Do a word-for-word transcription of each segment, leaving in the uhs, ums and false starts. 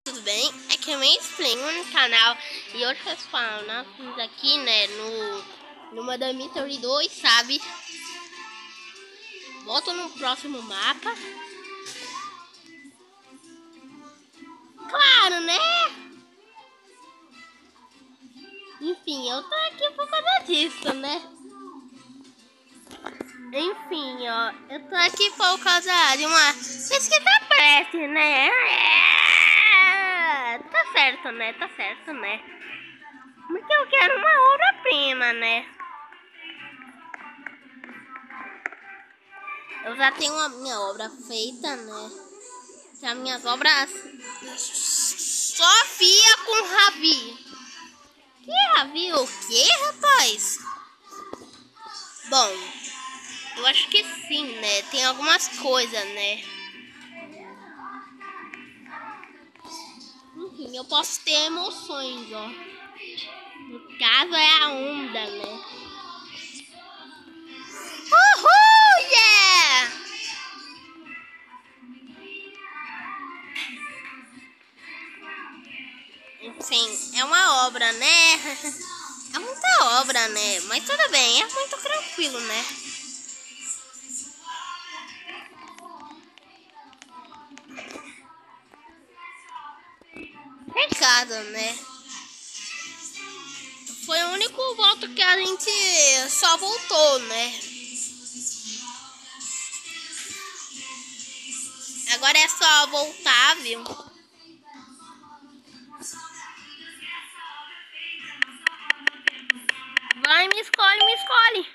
Tudo bem? Aqui é o Mansplain no canal. E hoje pessoal, nós estamos aqui, né, no, no Madame Itauri dois, sabe? Volto no próximo mapa. Claro, né? Enfim, eu tô aqui por causa disso, né? Enfim, ó, eu tô aqui por causa de uma pesquisa prece, né? É, tá certo, né? Tá certo, né? Porque eu quero uma obra-prima, né? Eu já tenho a minha obra feita, né? As minhas obras Sofia com Ravi. Que Ravi o quê, rapaz? Bom, eu acho que sim, né? Tem algumas coisas, né? Enfim, eu posso ter emoções, ó. No caso é a onda, né? Uhul, yeah! Enfim, é uma obra, né? É muita obra, né? Mas tudo bem, é muito tranquilo, né? Recado, né? Foi o único voto que a gente só voltou, né? Agora é só voltar, viu? Vai, me escolhe, me escolhe.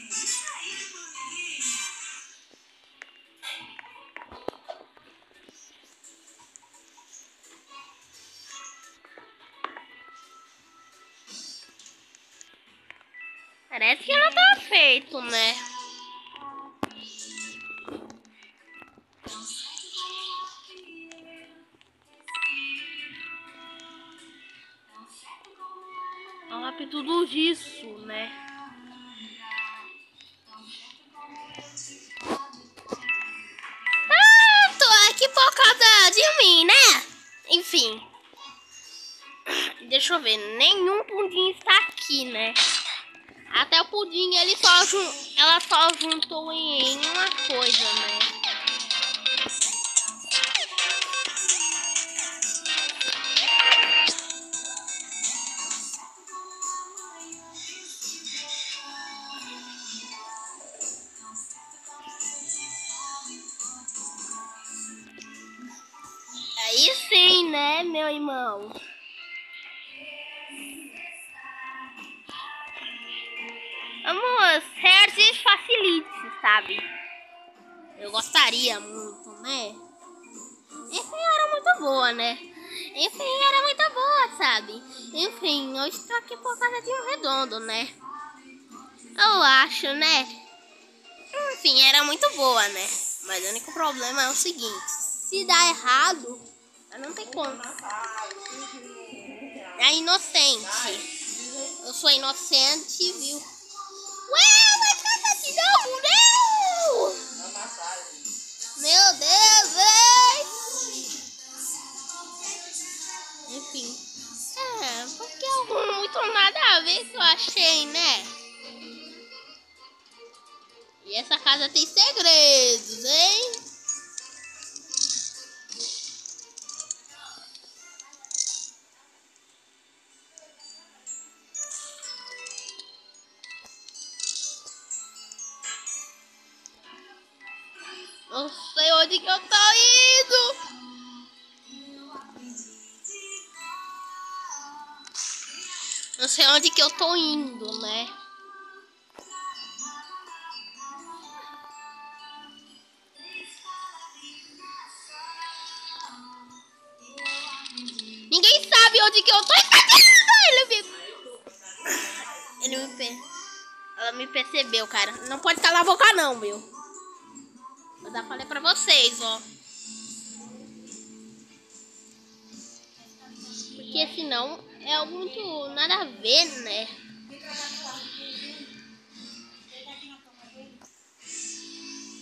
Parece que não tá feito, né? É rápido tudo isso, né? Ah, tô aqui por causa de mim, né? Enfim. Deixa eu ver. Nenhum pudim está aqui, né? Até o pudim, ele só jun... ela só juntou em uma coisa, né? Aí sim, né, meu irmão? Vamos, certos facilite, sabe? Eu gostaria muito, né? Enfim, era muito boa, né? Enfim, era muito boa, sabe? Enfim, eu estou aqui por causa de um redondo, né? Eu acho, né? Enfim, era muito boa, né? Mas o único problema é o seguinte: se dá errado, não tem como. É inocente. Eu sou inocente, viu? Ué, vai tratar de novo, não! Meu Deus, véi! Enfim. É, porque é muito nada a ver que eu achei, né? E essa casa tem segredos, hein? Não sei onde que eu tô indo. Não sei onde que eu tô indo, né? Ninguém sabe onde que eu tô. Ele me... Ele me per... Ela me percebeu, cara. Não pode calar a boca não, meu. Eu já falei pra vocês, ó. Porque senão é muito nada a ver, né?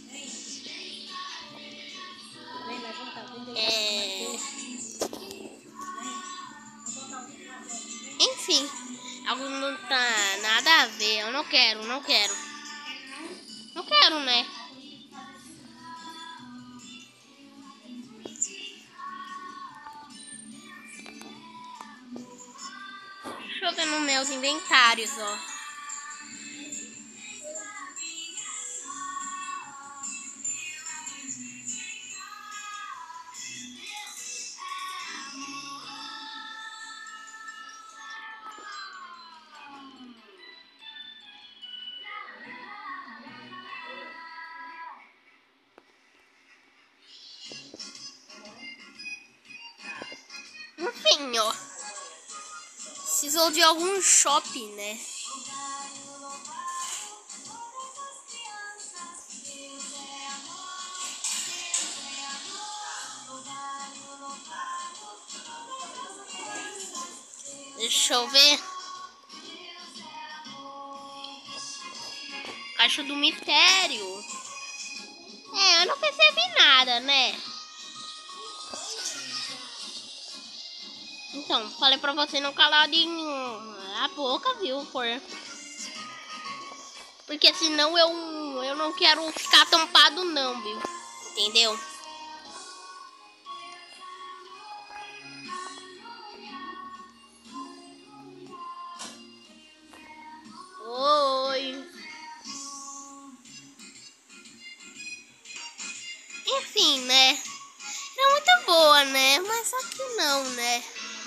É... Enfim, algo não tá nada a ver. Eu não quero, não quero. Não quero, né? Deixa eu ver nos meus inventários, ó. Enfim, ó. Precisou de algum shopping, né? Deixa eu ver. Caixa do mistério. É, eu não percebi nada, né? Então, falei pra você não calar de a boca, viu? Por... Porque senão eu, eu não quero ficar tampado não, viu? Entendeu? Oi. Enfim, né? Era muito boa, né? Mas só que não, né?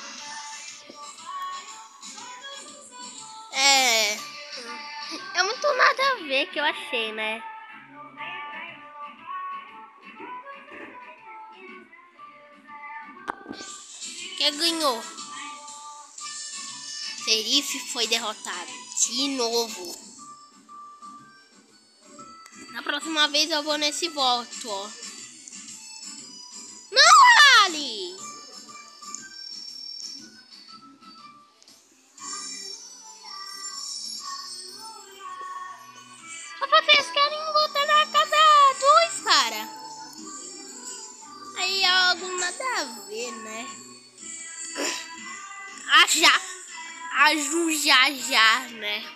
É... É muito nada a ver que eu achei, né? Quem ganhou? Serif foi derrotado. De novo. Na próxima vez eu vou nesse voto, ó. Não, Ali! Só vocês querem voltar na casa dois, cara. Aí é algo nada a ver, né? Ah, já. Aju já já, né?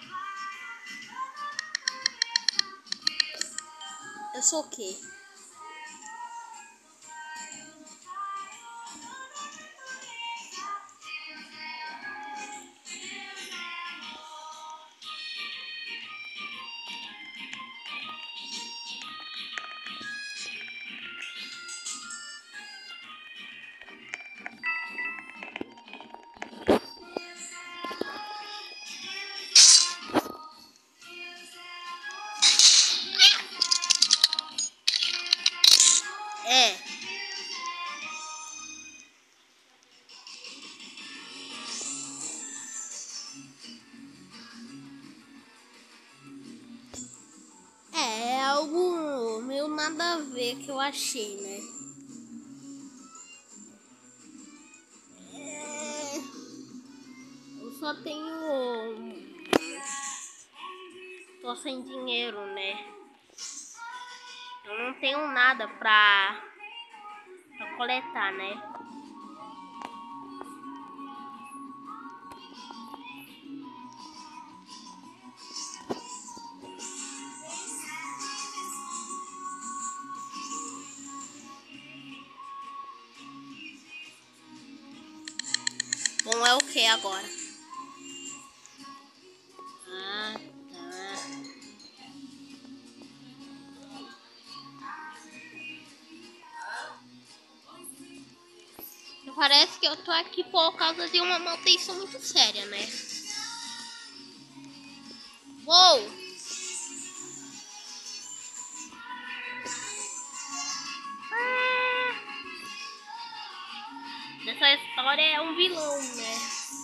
Eu sou o quê? É. É algo meio nada a ver que eu achei, né? É... Eu só tenho... Tô sem dinheiro, né? Eu não tenho nada pra, pra coletar, né? Bom, é o que agora? Ah, tá. Parece que eu tô aqui por causa de uma manutenção muito séria, né? Uou! Ah, nessa história é um vilão, né?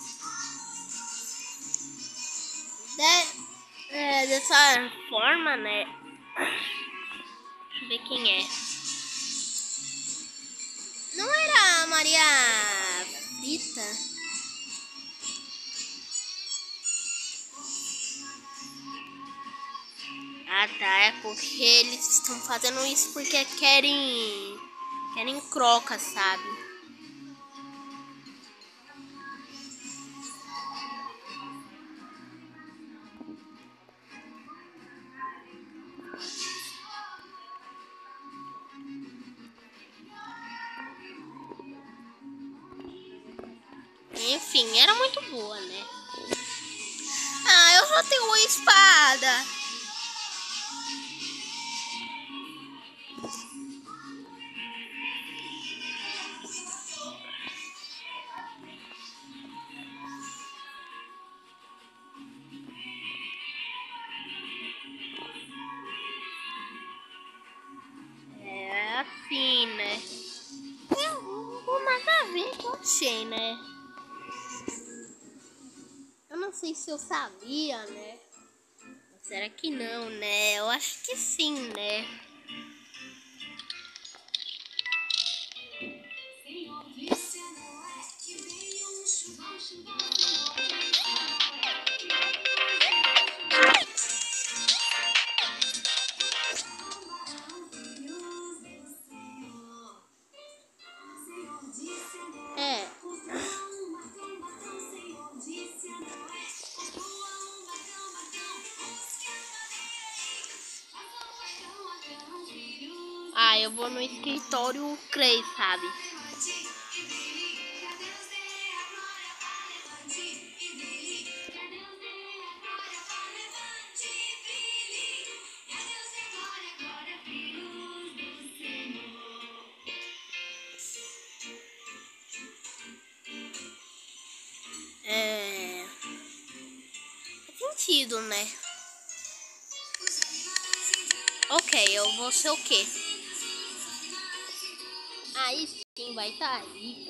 De, é, dessa forma, né? Deixa eu ver quem é. Não era a Maria Rita? Ah, tá. É porque eles estão fazendo isso porque querem... Querem croca, sabe? Enfim, era muito boa, né? Ah, eu só tenho uma espada. É assim, né? Eu vou nada a ver que eu achei, né? Eu não sei se eu sabia, né? Será que não, né? Eu acho que sim, né? É. Ah, eu vou no escritório Crei, sabe? É. Faz sentido, né? Ok, eu vou ser o quê? Aí sim vai estar aí.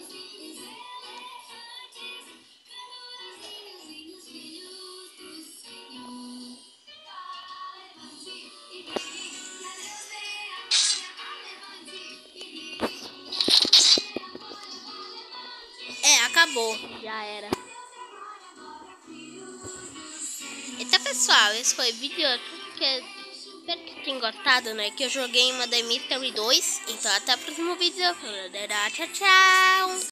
É, acabou. Já era. Então, pessoal, esse foi o vídeo. Que, espero que tenham gostado, né? Que eu joguei uma The Mystery dois. Então, até o próximo vídeo. Tchau, tchau.